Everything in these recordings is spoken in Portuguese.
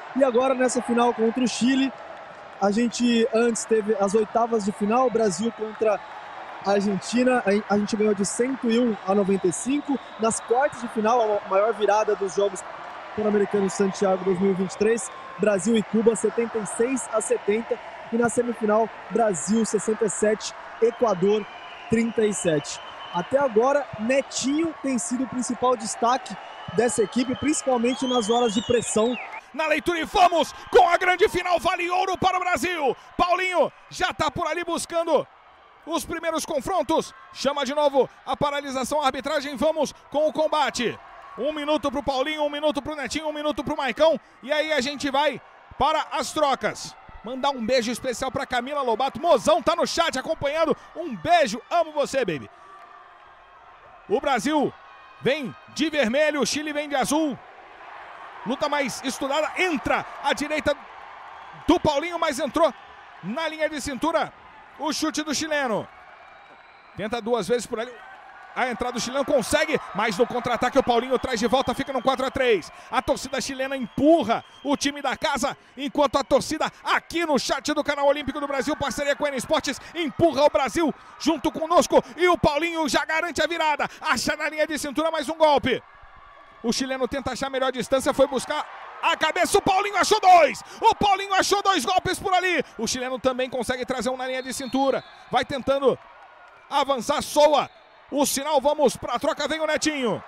E agora nessa final contra o Chile, a gente antes teve as oitavas de final, Brasil contra a Argentina, a gente ganhou de 101-95. Nas quartas de final, a maior virada dos Jogos Pan-Americanos Santiago 2023, Brasil e Cuba 76-70. E na semifinal, Brasil 67, Equador 37. Até agora, Netinho tem sido o principal destaque dessa equipe, principalmente nas horas de pressão. Na leitura e vamos com a grande final, vale ouro para o Brasil. Paulinho já está por ali buscando os primeiros confrontos. Chama de novo a paralisação, a arbitragem, vamos com o combate. 1 minuto para o Paulinho, 1 minuto para o Netinho, 1 minuto para o Maicão. E aí a gente vai para as trocas. Mandar um beijo especial para Camila Lobato. Mozão tá no chat acompanhando. Um beijo, amo você, baby. O Brasil vem de vermelho, o Chile vem de azul. Luta mais estudada, entra à direita do Paulinho, mas entrou na linha de cintura o chute do chileno. Tenta 2 vezes por ali. A entrada do chileno consegue, mas no contra-ataque o Paulinho traz de volta, fica no 4-3. A torcida chilena empurra o time da casa, enquanto a torcida aqui no chat do canal Olímpico do Brasil, parceria com a N Esportes, empurra o Brasil junto conosco. E o Paulinho já garante a virada, acha na linha de cintura mais um golpe. O chileno tenta achar a melhor distância, foi buscar a cabeça, o Paulinho achou 2. O Paulinho achou 2 golpes por ali. O chileno também consegue trazer um na linha de cintura. Vai tentando avançar, soa o sinal, vamos para a troca, vem o Netinho.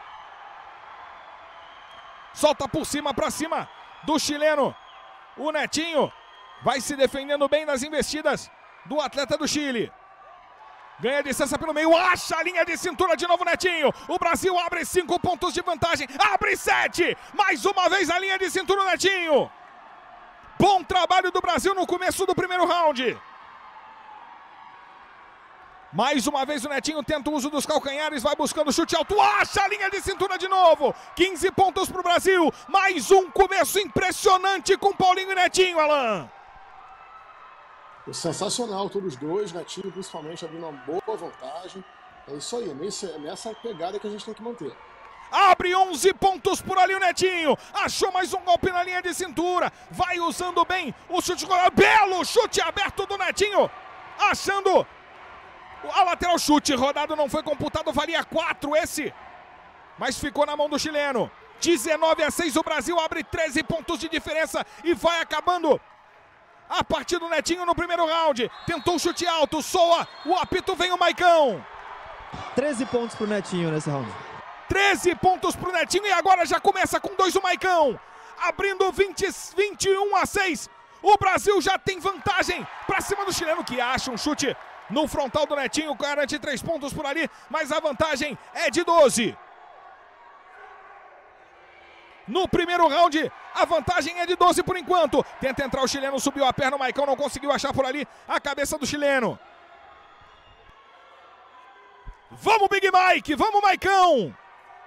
Solta por cima, para cima do chileno. O Netinho vai se defendendo bem das investidas do atleta do Chile. Ganha distância pelo meio, acha a linha de cintura de novo Netinho. O Brasil abre 5 pontos de vantagem, abre 7. Mais uma vez a linha de cintura o Netinho. Bom trabalho do Brasil no começo do primeiro round. Mais uma vez o Netinho tenta o uso dos calcanhares, vai buscando chute alto, acha a linha de cintura de novo. 15 pontos para o Brasil, mais um começo impressionante com Paulinho e Netinho, Alan. Sensacional, todos os dois, Netinho principalmente abrindo uma boa vantagem. É isso aí, nessa pegada que a gente tem que manter. Abre 11 pontos por ali o Netinho, achou mais um golpe na linha de cintura, vai usando bem o chute, belo chute aberto do Netinho, achando a lateral, chute rodado, não foi computado, valia 4 esse, mas ficou na mão do chileno. 19-6, o Brasil abre 13 pontos de diferença e vai acabando a partir do Netinho no primeiro round. Tentou o chute alto, soa o apito, vem o Maicão. 13 pontos pro Netinho nesse round. 13 pontos pro Netinho e agora já começa com 2 o Maicão. Abrindo 21-6. O Brasil já tem vantagem pra cima do chileno, que acha um chute no frontal do Netinho, garante 3 pontos por ali, mas a vantagem é de 12. No primeiro round, a vantagem é de 12 por enquanto. Tenta entrar o chileno, subiu a perna, o Maicão não conseguiu achar por ali a cabeça do chileno. Vamos, Big Mike, vamos, Maicão.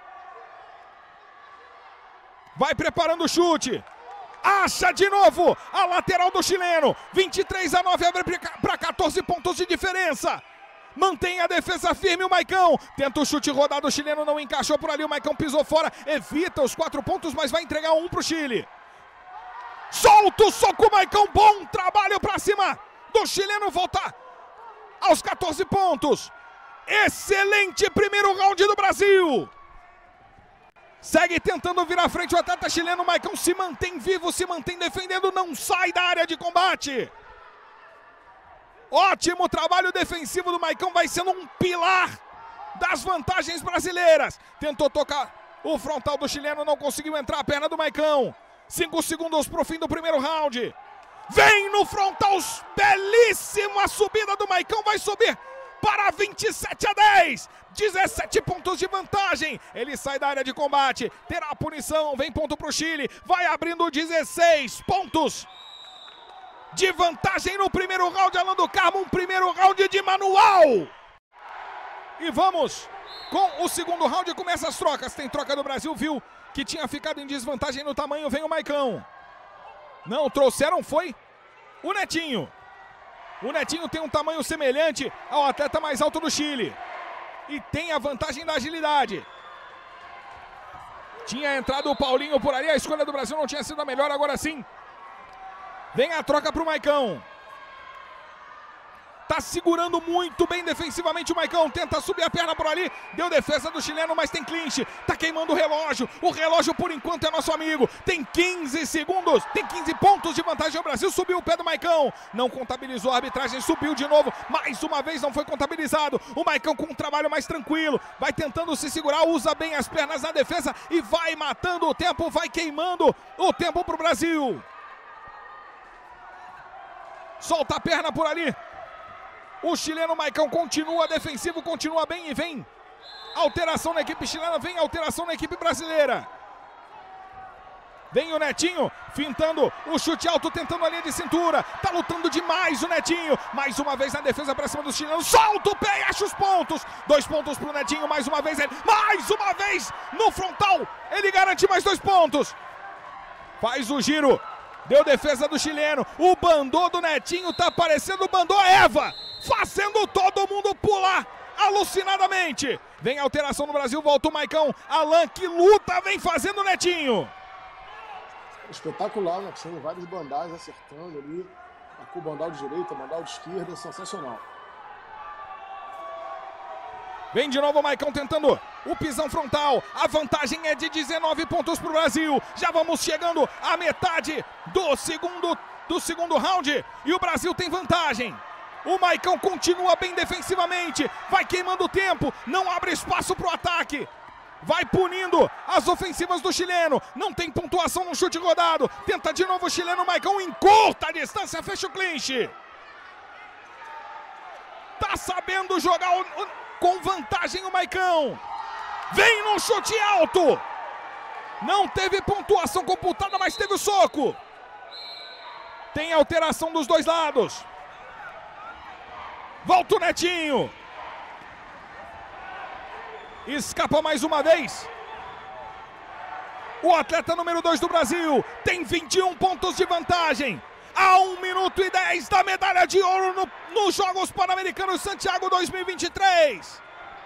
Vai preparando o chute. Acha de novo a lateral do chileno. 23-9, abre para 14 pontos de diferença. Mantém a defesa firme o Maicão. Tenta o chute rodado, o chileno não encaixou por ali. O Maicão pisou fora, evita os 4 pontos, mas vai entregar 1 pro Chile. Solta o soco, Maicão. Bom trabalho para cima do chileno. Volta aos 14 pontos. Excelente primeiro round do Brasil. Segue tentando virar frente o atleta chileno. O Maicão se mantém vivo, se mantém defendendo, não sai da área de combate. Ótimo trabalho defensivo do Maicão, vai sendo um pilar das vantagens brasileiras. Tentou tocar o frontal do chileno, não conseguiu entrar a perna do Maicão. 5 segundos para o fim do primeiro round. Vem no frontal, belíssima subida do Maicão, vai subir para 27-10. 17 pontos de vantagem. Ele sai da área de combate, terá a punição, vem ponto para o Chile. Vai abrindo 16 pontos de vantagem no primeiro round, Alan do Carmo, um primeiro round de manual. E vamos com o segundo round, começa as trocas. Tem troca do Brasil, viu que tinha ficado em desvantagem no tamanho, vem o Maicão. Não, trouxeram, foi o Netinho. O Netinho tem um tamanho semelhante ao atleta mais alto do Chile. E tem a vantagem da agilidade. Tinha entrado o Paulinho por ali, a escolha do Brasil não tinha sido a melhor, agora sim. Vem a troca para o Maicão. Tá segurando muito bem defensivamente o Maicão, tenta subir a perna por ali, deu defesa do chileno, mas tem clinch, tá queimando o relógio por enquanto é nosso amigo, tem 15 segundos, tem 15 pontos de vantagem, o Brasil subiu o pé do Maicão, não contabilizou a arbitragem, subiu de novo, mais uma vez não foi contabilizado, o Maicão com um trabalho mais tranquilo, vai tentando se segurar, usa bem as pernas na defesa e vai matando o tempo, vai queimando o tempo pro Brasil. Solta a perna por ali. O chileno Maicão continua defensivo, continua bem e vem alteração na equipe chilena, vem alteração na equipe brasileira. Vem o Netinho, fintando o chute alto, tentando a linha de cintura. Tá lutando demais o Netinho. Mais uma vez na defesa pra cima dos chilenos. Solta o pé e acha os pontos. 2 pontos pro Netinho, mais uma vez ele. Mais uma vez no frontal. Ele garante mais 2 pontos. Faz o giro. Deu defesa do chileno. O bandô do Netinho tá parecendo o bandô Eva, fazendo todo mundo pular alucinadamente. Vem alteração no Brasil, volta o Maicão. Alan, que luta, vem fazendo o Netinho. Espetacular, né? Tinha vários bandais acertando ali. Com o bandal de direita, bandal de esquerda, sensacional. Vem de novo o Maicão tentando o pisão frontal. A vantagem é de 19 pontos para o Brasil. Já vamos chegando à metade do segundo round. E o Brasil tem vantagem. O Maicão continua bem defensivamente. Vai queimando o tempo. Não abre espaço para o ataque. Vai punindo as ofensivas do chileno. Não tem pontuação no chute rodado. Tenta de novo o chileno. O Maicão encurta a distância. Fecha o clinch. Tá sabendo jogar com vantagem o Maicão. Vem no chute alto. Não teve pontuação computada, mas teve o soco. Tem alteração dos dois lados. Volta o Netinho. Escapa mais uma vez. O atleta número 2 do Brasil tem 21 pontos de vantagem. A 1 minuto e 10 da medalha de ouro nos Jogos Pan-Americanos Santiago 2023.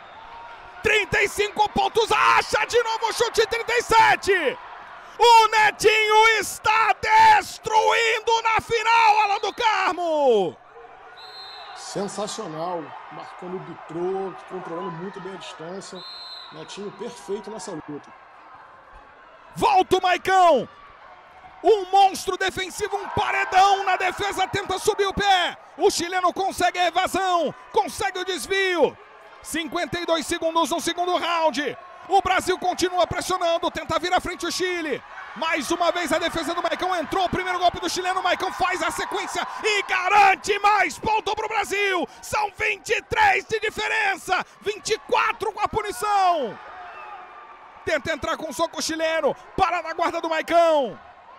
35 pontos, acha de novo o chute, 37. O Netinho está destruindo na final, Alan do Carmo. Sensacional, marcando o bitrô, controlando muito bem a distância. Netinho perfeito nessa luta. Volta o Maicão. Um monstro defensivo, um paredão na defesa, tenta subir o pé. O chileno consegue a evasão, consegue o desvio. 52 segundos no segundo round. O Brasil continua pressionando, tenta vir à frente o Chile. Mais uma vez a defesa do Maicão, entrou o primeiro golpe do chileno, o Maicão faz a sequência e garante mais ponto para o Brasil. São 23 de diferença, 24 com a punição. Tenta entrar com o soco chileno, para na guarda do Maicão.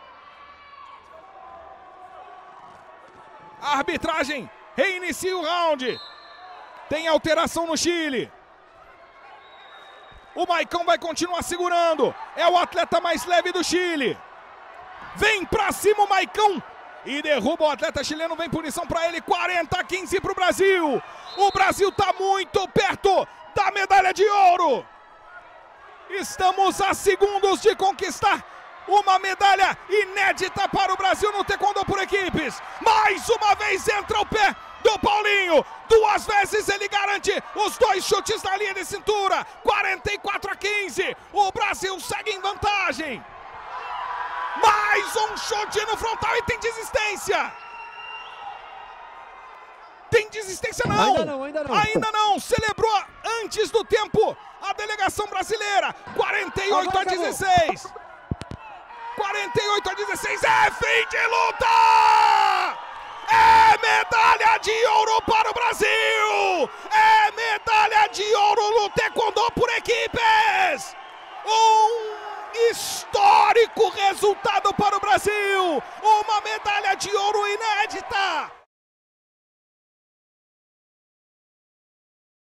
A arbitragem reinicia o round. Tem alteração no Chile. O Maicão vai continuar segurando. É o atleta mais leve do Chile. Vem pra cima o Maicão. E derruba o atleta chileno. Vem punição pra ele. 40-15 pro Brasil. O Brasil tá muito perto da medalha de ouro. Estamos a segundos de conquistar uma medalha inédita para o Brasil no taekwondo por equipes. Mais uma vez entra o pé do Paulinho. 2 vezes ele garante os 2 chutes na linha de cintura. 44-15. O Brasil segue em vantagem. Mais um chute no frontal e tem desistência. Tem desistência não. Ainda não. Ainda não. Celebrou antes do tempo a delegação brasileira. 48-16. 48-16, é fim de luta! É medalha de ouro para o Brasil! É medalha de ouro no taekwondo por equipes! Um histórico resultado para o Brasil! Uma medalha de ouro inédita!